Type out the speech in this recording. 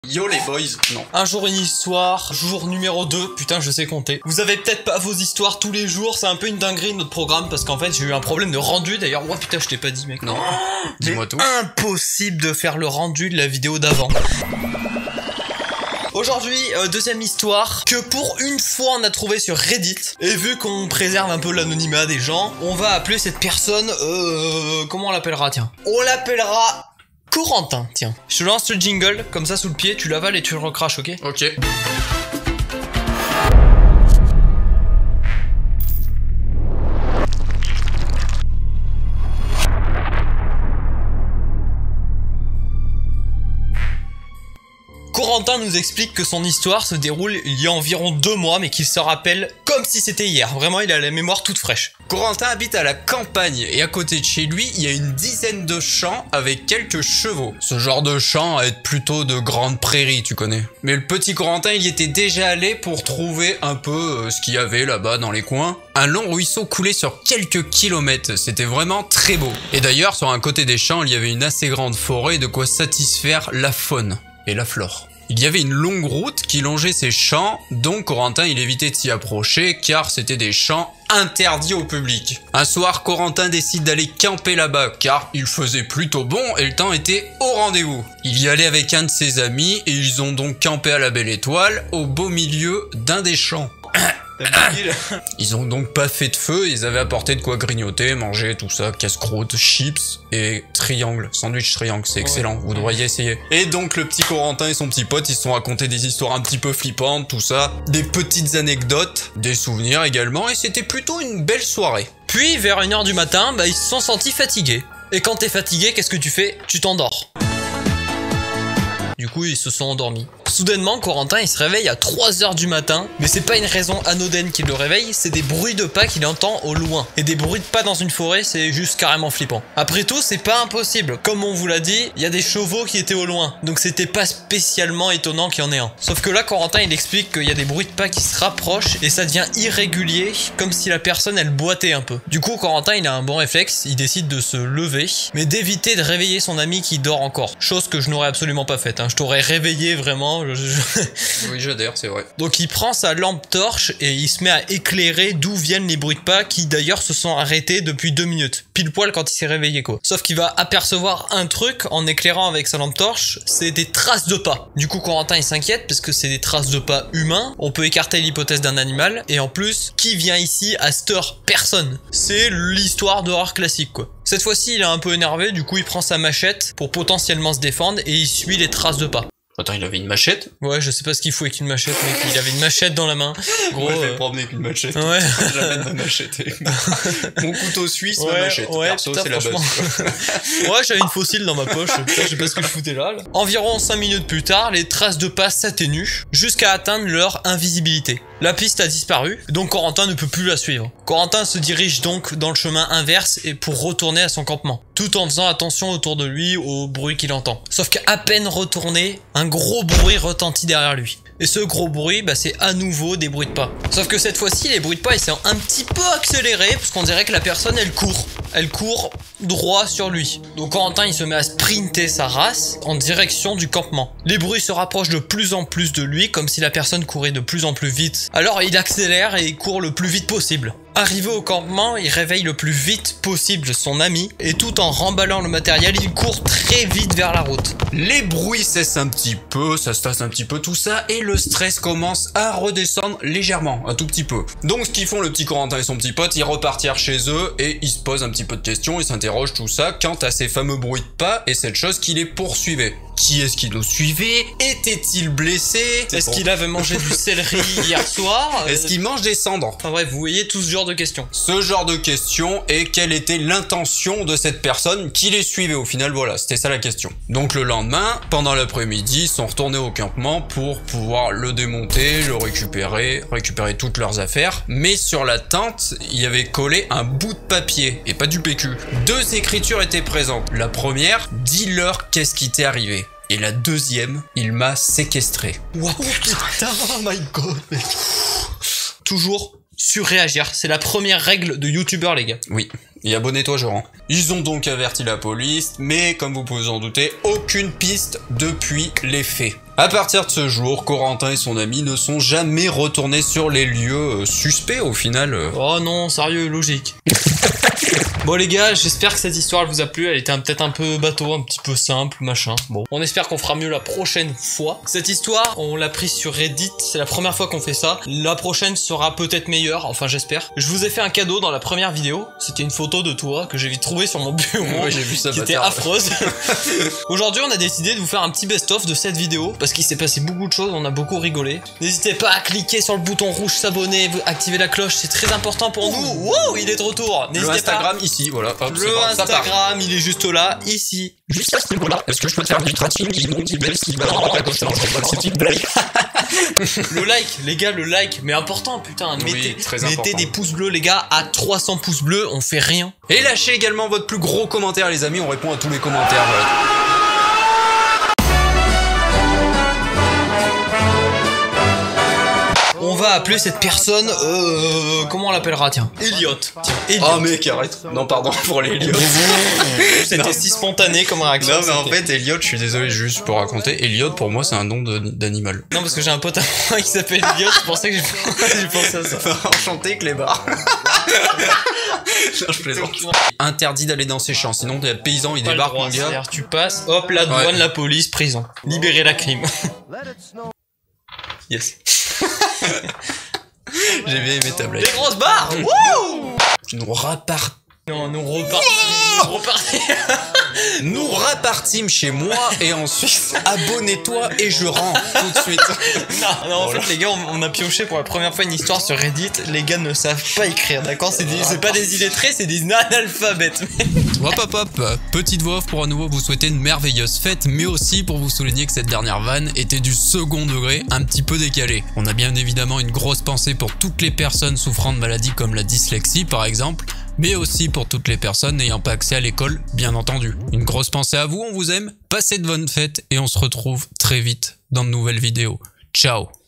Yo les boys, non. Un jour une histoire, jour numéro 2, putain je sais compter. Vous avez peut-être pas vos histoires tous les jours, c'est un peu une dinguerie notre programme parce qu'en fait j'ai eu un problème de rendu d'ailleurs. Oh putain je t'ai pas dit mec. Non, dis-moi tout. Impossible de faire le rendu de la vidéo d'avant. Aujourd'hui, deuxième histoire que pour une fois on a trouvé sur Reddit. Et vu qu'on préserve un peu l'anonymat des gens, on va appeler cette personne, comment on l'appellera tiens? On l'appellera Corentin, tiens. Je te lance le jingle, comme ça sous le pied, tu l'avales et tu le recraches, ok? Ok. Corentin nous explique que son histoire se déroule il y a environ 2 mois, mais qu'il se rappelle comme si c'était hier. Vraiment, il a la mémoire toute fraîche. Corentin habite à la campagne et à côté de chez lui, il y a une dizaine de champs avec quelques chevaux. Ce genre de champs à être plutôt de grandes prairies, tu connais. Mais le petit Corentin, il y était déjà allé pour trouver un peu ce qu'il y avait là-bas dans les coins. Un long ruisseau coulait sur quelques kilomètres, c'était vraiment très beau. Et d'ailleurs, sur un côté des champs, il y avait une assez grande forêt de quoi satisfaire la faune et la flore. Il y avait une longue route qui longeait ces champs, donc Corentin il évitait de s'y approcher car c'était des champs interdits au public. Un soir, Corentin décide d'aller camper là-bas car il faisait plutôt bon et le temps était au rendez-vous. Il y allait avec un de ses amis et ils ont donc campé à la Belle Étoile au beau milieu d'un des champs. Ils ont donc pas fait de feu, ils avaient apporté de quoi grignoter, manger, tout ça, casse-croûte, chips et triangle, sandwich triangle, c'est excellent, vous devriez essayer. Et donc le petit Corentin et son petit pote, ils se sont racontés des histoires un petit peu flippantes, tout ça, des petites anecdotes, des souvenirs également, et c'était plutôt une belle soirée. Puis vers 1h du matin, ils se sont sentis fatigués. Et quand t'es fatigué, qu'est-ce que tu fais? Tu t'endors. Du coup, ils se sont endormis. Soudainement, Corentin, il se réveille à 3h du matin. Mais c'est pas une raison anodine qui le réveille, c'est des bruits de pas qu'il entend au loin. Et des bruits de pas dans une forêt, c'est juste carrément flippant. Après tout, c'est pas impossible. Comme on vous l'a dit, il y a des chevaux qui étaient au loin. Donc c'était pas spécialement étonnant qu'il y en ait un. Sauf que là, Corentin, il explique qu'il y a des bruits de pas qui se rapprochent et ça devient irrégulier, comme si la personne, elle boitait un peu. Du coup, Corentin, il a un bon réflexe, il décide de se lever, mais d'éviter de réveiller son ami qui dort encore. Chose que je n'aurais absolument pas faite, hein. Je t'aurais réveillé vraiment. Oui, j'adhère, c'est vrai. Donc il prend sa lampe torche et il se met à éclairer d'où viennent les bruits de pas qui d'ailleurs se sont arrêtés depuis 2 minutes. Pile poil quand il s'est réveillé quoi. Sauf qu'il va apercevoir un truc en éclairant avec sa lampe torche, c'est des traces de pas. Du coup Corentin il s'inquiète parce que c'est des traces de pas humains. On peut écarter l'hypothèse d'un animal et en plus, qui vient ici à cette heure? Personne. C'est l'histoire d'horreur classique quoi. Cette fois-ci il est un peu énervé, du coup il prend sa machette pour potentiellement se défendre et il suit les traces de pas. Attends, il avait une machette? Ouais, je sais pas ce qu'il faut avec une machette, mec. Il avait une machette dans la main. Gros, moi, je vais promener avec une machette. Ouais. J'amène ma machette. Mon couteau suisse, ma machette. Ouais, perso, putain, c'est la base. Ouais, j'avais une fossile dans ma poche. Putain, je sais pas ce que je foutais là. Environ 5 minutes plus tard, les traces de pas s'atténuent jusqu'à atteindre leur invisibilité. La piste a disparu, donc Corentin ne peut plus la suivre. Corentin se dirige donc dans le chemin inverse et pour retourner à son campement, tout en faisant attention autour de lui au bruit qu'il entend. Sauf qu'à peine retourné, un gros bruit retentit derrière lui. Et ce gros bruit, c'est à nouveau des bruits de pas. Sauf que cette fois-ci, les bruits de pas, ils sont un petit peu accélérés, parce qu'on dirait que la personne, elle court. Elle court droit sur lui. Donc Corentin, il se met à sprinter sa race en direction du campement. Les bruits se rapprochent de plus en plus de lui, comme si la personne courait de plus en plus vite. Alors il accélère et il court le plus vite possible. Arrivé au campement, il réveille le plus vite possible son ami, et tout en remballant le matériel, il court très vite vers la route. Les bruits cessent un petit peu, ça se tasse un petit peu tout ça, et le stress commence à redescendre légèrement, un tout petit peu. Donc ce qu'ils font le petit Corentin et son petit pote, ils repartirent chez eux, et ils se posent un petit peu de questions, ils s'interrogent tout ça, quant à ces fameux bruits de pas, et cette chose qui les poursuivait. Qui est-ce qui nous suivait? Était-il blessé? Est-ce qu'il avait mangé du céleri hier soir? Est-ce qu'il mange des cendres? Enfin bref, vous voyez tout ce genre de questions. Ce genre de questions et quelle était l'intention de cette personne qui les suivait au final, voilà, c'était ça la question. Donc le lendemain, pendant l'après-midi, ils sont retournés au campement pour pouvoir le démonter, le récupérer toutes leurs affaires. Mais sur la tente, il y avait collé un bout de papier et pas du PQ. 2 écritures étaient présentes. La première, dis-leur qu'est-ce qui t'est arrivé. Et la deuxième, il m'a séquestré. Wow, putain, oh my god, mec. Toujours surréagir. C'est la première règle de youtubeur, les gars. Oui. Et abonnez-toi, je rends. Ils ont donc averti la police, mais comme vous pouvez vous en douter, aucune piste depuis les faits. À partir de ce jour, Corentin et son ami ne sont jamais retournés sur les lieux suspects au final. Oh non, sérieux, logique. Bon les gars, j'espère que cette histoire elle vous a plu, elle était peut-être un peu bateau, un petit peu simple, machin. Bon, on espère qu'on fera mieux la prochaine fois. Cette histoire, on l'a prise sur Reddit, c'est la première fois qu'on fait ça. La prochaine sera peut-être meilleure, enfin j'espère. Je vous ai fait un cadeau dans la première vidéo, c'était une photo de toi que j'ai vite trouvée sur mon bureau, ouais, j'ai vu ça, qui était affreuse. Aujourd'hui on a décidé de vous faire un petit best-of de cette vidéo, parce qu'il s'est passé beaucoup de choses, on a beaucoup rigolé. N'hésitez pas à cliquer sur le bouton rouge s'abonner, activer la cloche, c'est très important pour nous. Wow, il est de retour. N'hésitez Instagram pas. Ici, voilà. Hop, le bon, Instagram, il est juste là, ici. Juste à ce niveau-là. Est-ce que je peux te faire du tracking? Le like, les gars, le like, mais important, putain. Oui, mettez des pouces bleus, les gars, à 300 pouces bleus, on fait rien. Et lâchez également votre plus gros commentaire, les amis. On répond à tous les commentaires. Voilà. On va appeler cette personne, comment on l'appellera, tiens? Elliot. Oh mec, arrête. Non, pardon pour les Elliot. C'était si spontané comme réaction. Non, mais en fait, Elliot, je suis désolé, juste pour raconter. Elliot, pour moi, c'est un nom d'animal. Non, parce que j'ai un pote à moi qui s'appelle Elliot, c'est pour ça que j'ai pensé à ça. Enchanté, Clébar. Non, je plaisante. Interdit d'aller dans ces champs, sinon des paysans, ils débarquent, mon gars. Tu passes, hop, la douane, la police, prison. Libérer la crime. Yes. J'ai bien aimé ta blague. Des grosses barres. Wouh. Nous repartons. Non, nous repartons. Nous repartîmes chez moi et ensuite abonne-toi et je rends tout de suite. Non, en fait les gars, on a pioché pour la première fois une histoire sur Reddit. Les gars ne savent pas écrire, d'accord? C'est pas des illettrés, c'est des analphabètes. Hop, petite voix off pour à nouveau vous souhaiter une merveilleuse fête, mais aussi pour vous souligner que cette dernière vanne était du second degré, un petit peu décalé. On a bien évidemment une grosse pensée pour toutes les personnes souffrant de maladies comme la dyslexie par exemple, mais aussi pour toutes les personnes n'ayant pas accès à l'école, bien entendu. Une grosse pensée à vous, on vous aime, passez de bonnes fêtes et on se retrouve très vite dans de nouvelles vidéos. Ciao!